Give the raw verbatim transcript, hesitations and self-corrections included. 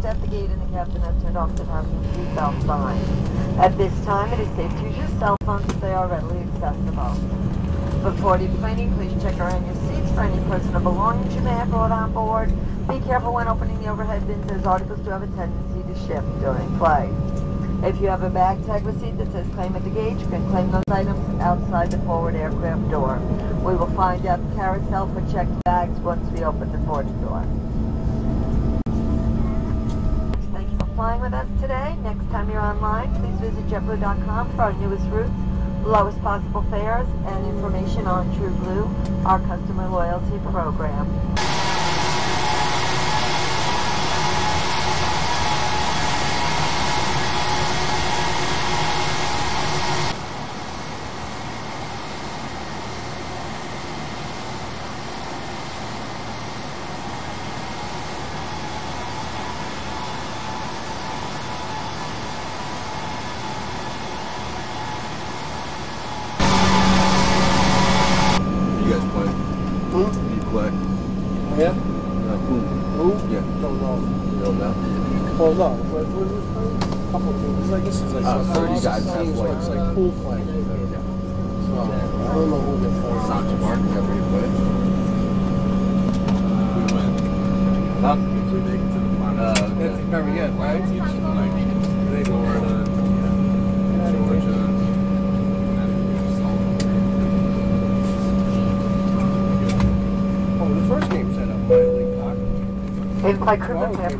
at the gate and the captain has turned off the passenger seatbelt sign. At this time, it is safe to use your cell phones as they are readily accessible. Before deplaning, please check around your seats for any personal belongings you may have brought on board. Be careful when opening the overhead bins, as articles do have a tendency to shift during flight. If you have a bag tag receipt that says claim at the gate, you can claim those items outside the forward aircraft door. We will find out the carousel for checked bags once we open the boarding door. Thank you for flying with us today. Next time you're online, please visit JetBlue dot com for our newest routes, lowest possible fares, and information on TrueBlue, our customer loyalty program. Yeah? Uh, who? Who? Yeah. Don't know. You don't know? Well, no. What, what is it called? A couple of things. Like, this is like Uh, some thirty guys teams, have like, like- it's like pool playing. Yeah. So, I don't know who they're playing. Sox Park, is that where you play? We win. Huh? If we make it to the final. Uh, At the okay. very end, right? Teams from like Florida, Georgia, Oh, the first game set up by Lee Cock. It's like Christmas.